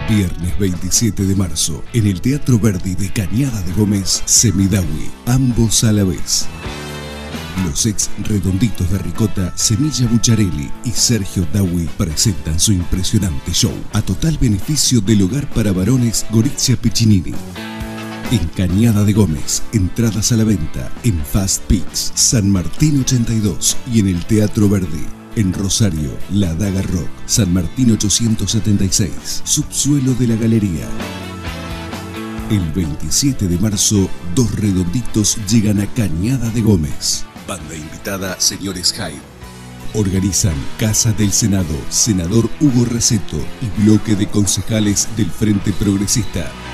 Viernes 27 de marzo, en el Teatro Verdi de Cañada de Gómez, Semidawi, ambos a la vez. Los ex redonditos de ricota, Semilla Bucciarelli y Sergio Dawi presentan su impresionante show a total beneficio del hogar para varones Gorizia Piccinini. En Cañada de Gómez, entradas a la venta en Fast Pix, San Martín 82 y en el Teatro Verdi. En Rosario, La Daga Rock, San Martín 876, subsuelo de la Galería. El 27 de marzo, dos redonditos llegan a Cañada de Gómez. Banda invitada, señores Hyde. Organizan Casa del Senado, senador Hugo Receto y bloque de concejales del Frente Progresista.